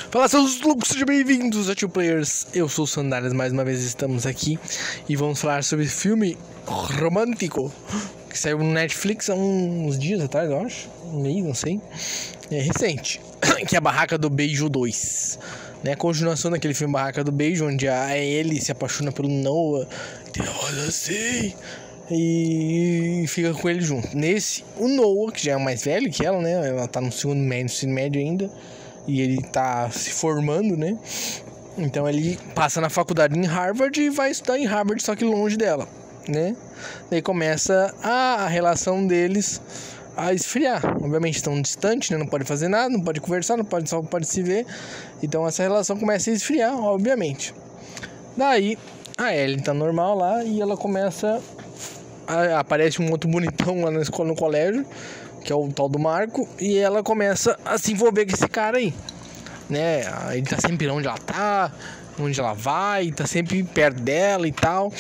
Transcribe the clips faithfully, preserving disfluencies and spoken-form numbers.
Fala, seus loucos, sejam bem-vindos a Two Players. Eu sou o Sandálias, mais uma vez estamos aqui e vamos falar sobre filme romântico que saiu no Netflix há uns dias atrás, eu acho, um mês, não sei. É recente, que é a Barraca do Beijo dois, né? A continuação daquele filme Barraca do Beijo, onde a Ellie se apaixona pelo Noah, olha assim, e fica com ele junto. Nesse, o Noah, que já é mais velho que ela, né? Ela tá no segundo médio, ensino médio ainda, e ele tá se formando, né? Então ele passa na faculdade em Harvard e vai estudar em Harvard, só que longe dela, né? Daí começa a, a relação deles a esfriar. Obviamente estão distantes, né? Não pode fazer nada, não pode conversar, não pode, só pode se ver. Então essa relação começa a esfriar, obviamente. Daí a Ellie tá normal lá e ela começa... A, aparece um outro bonitão lá na escola, no colégio, que é o tal do Marco, e ela começa a se envolver com esse cara aí, né? Ele tá sempre onde ela tá, onde ela vai, tá sempre perto dela e tal.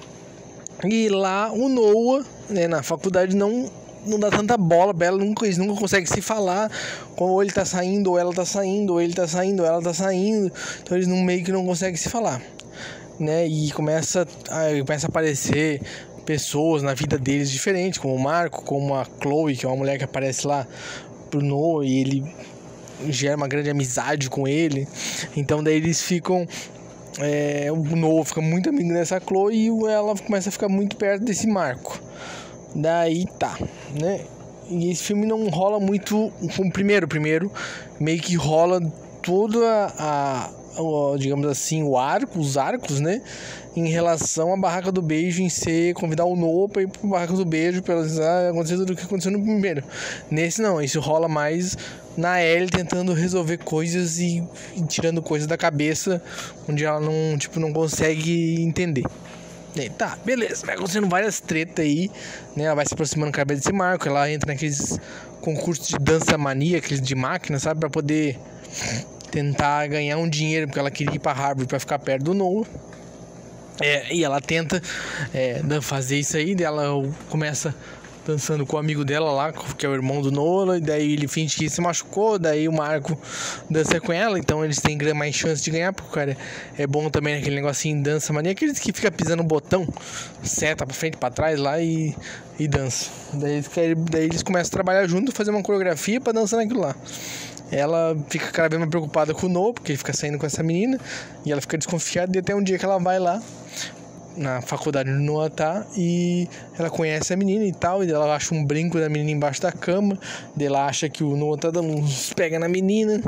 E lá o Noah, né, na faculdade não, não dá tanta bola pra ela, nunca, eles nunca conseguem se falar, ou ele tá saindo, ou ela tá saindo, ou ele tá saindo, ou ela tá saindo, então eles não, meio que não conseguem se falar, né? E começa a, começa a aparecer pessoas na vida deles diferentes, como o Marco, como a Chloe, que é uma mulher que aparece lá pro Noah e ele gera uma grande amizade com ele. Então daí eles ficam, é, o Noah fica muito amigo dessa Chloe e ela começa a ficar muito perto desse Marco. Daí tá, né? E esse filme não rola muito com o primeiro, primeiro meio que rola toda a, a digamos assim, o arco, os arcos, né? Em relação à Barraca do Beijo, em ser convidar o Noah pra ir pra Barraca do Beijo, pra acontecer tudo o que aconteceu no primeiro. Nesse não, isso rola mais na Ellie tentando resolver coisas e, e tirando coisas da cabeça, onde ela não, tipo, não consegue entender. E, tá, beleza, vai acontecendo várias tretas aí, né? Ela vai se aproximando cada vez desse Marco, ela entra naqueles concursos de dança mania, aqueles de máquina, sabe? Pra poder tentar ganhar um dinheiro, porque ela queria ir pra Harvard pra ficar perto do Noah. É, e ela tenta é, fazer isso aí, ela começa dançando com o amigo dela lá, que é o irmão do Noah, e daí ele finge que se machucou, daí o Marco dança com ela, então eles têm mais chance de ganhar, porque o cara é bom também naquele negocinho de dança mania, aqueles que fica pisando no botão, seta pra frente, pra trás lá e, e dança. Daí eles, daí eles começam a trabalhar junto, fazer uma coreografia pra dançar naquilo lá. Ela fica cada vez mais preocupada com o Noah, porque ele fica saindo com essa menina, e ela fica desconfiada, e até um dia que ela vai lá na faculdade onde o Noah tá, e ela conhece a menina e tal, e ela acha um brinco da menina embaixo da cama, e ela acha que o Noah tá dando uns pega na menina,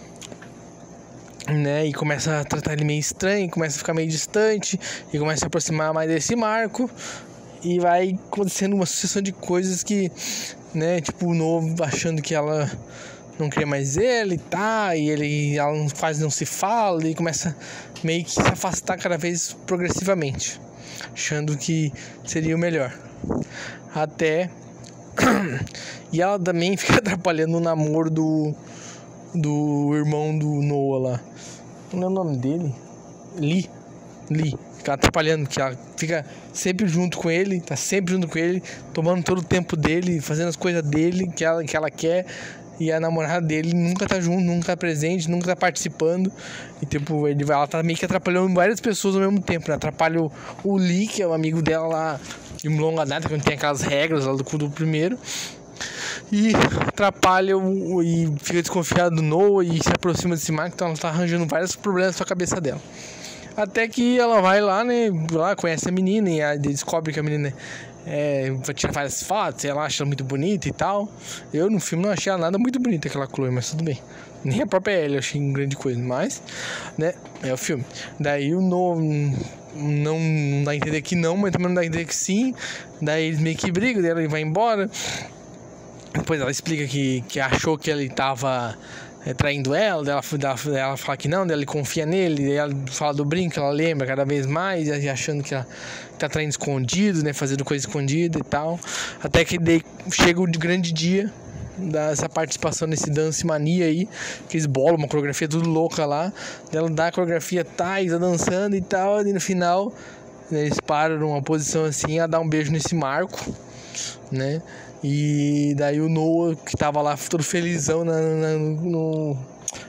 né, e começa a tratar ele meio estranho, começa a ficar meio distante, e começa a se aproximar mais desse Marco, e vai acontecendo uma sucessão de coisas que, né, tipo o Noah achando que ela não queria mais ele, tá, e ele, ela quase não se fala, e começa meio que se afastar cada vez progressivamente, achando que seria o melhor. Até e ela também fica atrapalhando o namoro do do irmão do Noah lá. Não é o nome dele? Lee. Lee. Fica atrapalhando, que ela fica sempre junto com ele, tá sempre junto com ele, tomando todo o tempo dele, fazendo as coisas dele que ela, que ela quer. E a namorada dele nunca tá junto, nunca tá presente, nunca tá participando. E tipo, ele vai, ela tá meio que atrapalhando várias pessoas ao mesmo tempo, né? Atrapalha o, o Lee, que é o amigo dela lá de longa data, que não tem aquelas regras lá do, do primeiro. E atrapalha o, e fica desconfiado do Noah e se aproxima desse Marco, então ela tá arranjando vários problemas na cabeça dela. Até que ela vai lá, né? Lá conhece a menina e aí descobre que a menina é, vai tirar várias fotos, ela acha ela muito bonita e tal. Eu no filme não achei ela nada muito bonita, aquela Chloe, mas tudo bem. Nem a própria Ellie eu achei grande coisa, mas, né? É o filme. Daí o Noah não, não dá a entender que não, mas também não dá a entender que sim. Daí eles meio que brigam, daí ela vai embora. Depois ela explica que, que achou que ele tava É, traindo ela, ela, ela, ela fala que não, ela confia nele, ela fala do brinco, ela lembra cada vez mais, achando que ela tá traindo escondido, né, fazendo coisa escondida e tal, até que daí chega o grande dia dessa participação nesse Dance Mania aí, que eles bolam uma coreografia tudo louca lá, ela dá a coreografia, tá, tá dançando e tal, e no final, né, eles param numa posição assim, a dar um beijo nesse Marco, né, e daí o Noah, que tava lá todo felizão na, na, no,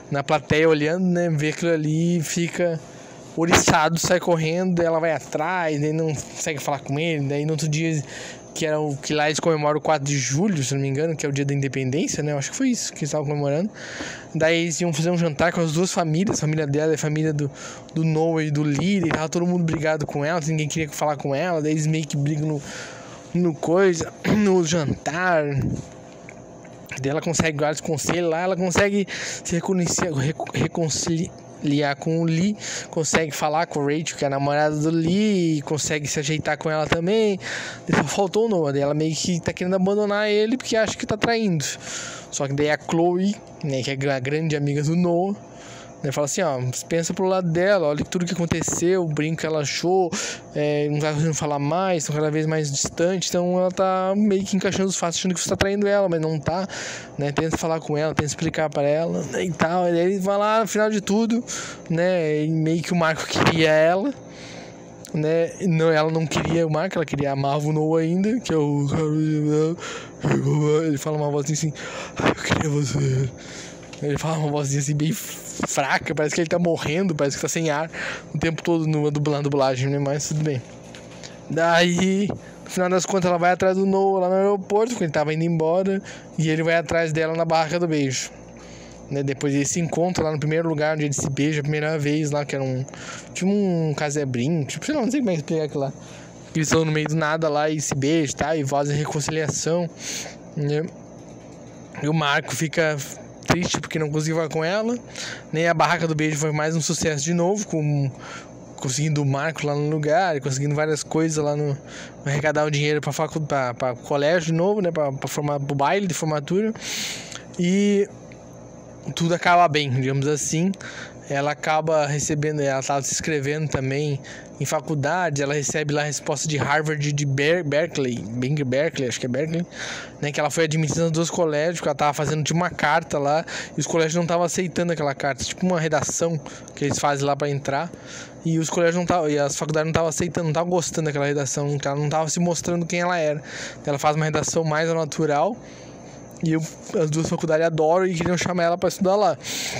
na plateia olhando, né? Vê aquilo ali e fica oriçado, sai correndo, daí ela vai atrás, daí não consegue falar com ele, daí no outro dia, que era o que lá eles comemoram o quatro de julho, se não me engano, que é o dia da independência, né? Eu acho que foi isso que eles estavam comemorando. Daí eles iam fazer um jantar com as duas famílias, a família dela e a família do, do Noah e do Lee, e tava todo mundo brigado com ela, ninguém queria falar com ela, daí eles meio que brigam no, no coisa, no jantar. Daí ela consegue vários conselhos lá, ela consegue se reconciliar, reconciliar com o Lee, consegue falar com o Rachel, que é a namorada do Lee, consegue se ajeitar com ela também. Só faltou o Noah, daí ela meio que tá querendo abandonar ele porque acha que tá traindo. Só que daí a Chloe, né, que é a grande amiga do Noah, né, fala assim, ó, pensa pro lado dela, olha tudo que aconteceu, o brinco que ela achou, é, não tá conseguindo falar mais, estão cada vez mais distantes, então ela tá meio que encaixando os fatos, achando que você tá traindo ela, mas não tá, né, tenta falar com ela, tenta explicar pra ela, né, e tal, e aí ele vai lá, no final de tudo, né, e meio que o Marco queria ela, né, não, ela não queria o Marco, ela queria amar o Noah ainda, que é o... ele fala uma vozinha assim, eu queria você... Ele fala uma vozinha assim bem fraca, parece que ele tá morrendo, parece que tá sem ar o tempo todo no, na dublagem, né? Mas tudo bem. Daí, no final das contas, ela vai atrás do Noah lá no aeroporto, porque ele tava indo embora, e ele vai atrás dela na barraca do beijo. Né? Depois eles se encontram lá no primeiro lugar onde eles se beijam a primeira vez, lá que era um. Tipo um casebrinho, tipo, sei lá, não sei como é que explicar aquilo lá. Eles estão no meio do nada lá e se beijam, tá? E fazem reconciliação. Né? E o Marco fica triste porque não conseguiu falar com ela, nem a barraca do beijo foi mais um sucesso de novo, com conseguindo o Marco lá no lugar, conseguindo várias coisas lá no, no arrecadar o dinheiro para faculdade, para colégio de novo, né, para formar pro baile de formatura, e tudo acaba bem, digamos assim. Ela acaba recebendo, ela estava se inscrevendo também em faculdade, ela recebe lá a resposta de Harvard, de Ber- Berkeley, Bing Berkeley, acho que é Berkeley, né, que ela foi admitida nos dois colégios, que ela estava fazendo tipo uma carta lá, e os colégios não estavam aceitando aquela carta, tipo uma redação que eles fazem lá para entrar, e os colégios não estavam, e as faculdades não estavam aceitando, não estavam gostando daquela redação, ela não estava se mostrando quem ela era. Ela faz uma redação mais ao natural, e eu, as duas faculdades adoram e queriam chamar ela para estudar lá.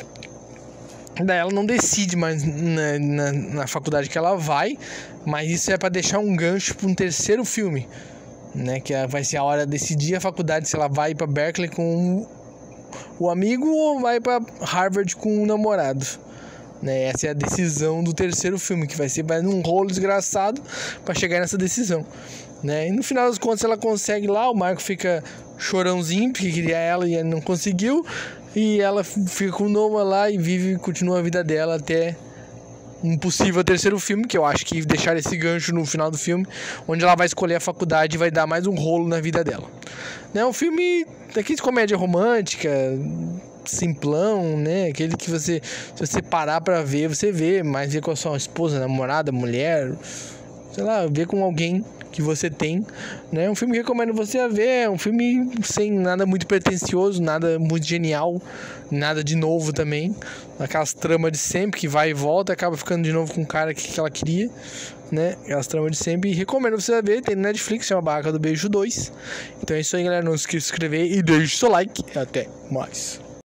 Daí ela não decide mais na, na, na faculdade que ela vai, mas isso é para deixar um gancho para um terceiro filme, né? Que vai ser a hora de decidir a faculdade, se ela vai para Berkeley com o amigo ou vai para Harvard com o namorado. Né? Essa é a decisão do terceiro filme, que vai ser mais um rolo desgraçado para chegar nessa decisão. Né? E no final das contas ela consegue lá, o Marco fica chorãozinho porque queria ela e ele não conseguiu. E ela fica com o Noah lá e vive, continua a vida dela até um possível terceiro filme, que eu acho que deixar esse gancho no final do filme, onde ela vai escolher a faculdade e vai dar mais um rolo na vida dela. É um filme daquele de comédia romântica, simplão, né? Aquele que você, se você parar pra ver, você vê, mas vê com a sua esposa, namorada, mulher, sei lá, vê com alguém que você tem, né? Um filme que eu recomendo você a ver, é um filme sem nada muito pretensioso, nada muito genial, nada de novo também, aquelas tramas de sempre que vai e volta, acaba ficando de novo com o cara que, que ela queria, né? Aquelas tramas de sempre, e recomendo você a ver, tem no Netflix, chama Barraca do Beijo dois. Então é isso aí, galera, não esqueça de se inscrever e deixe seu like, até mais.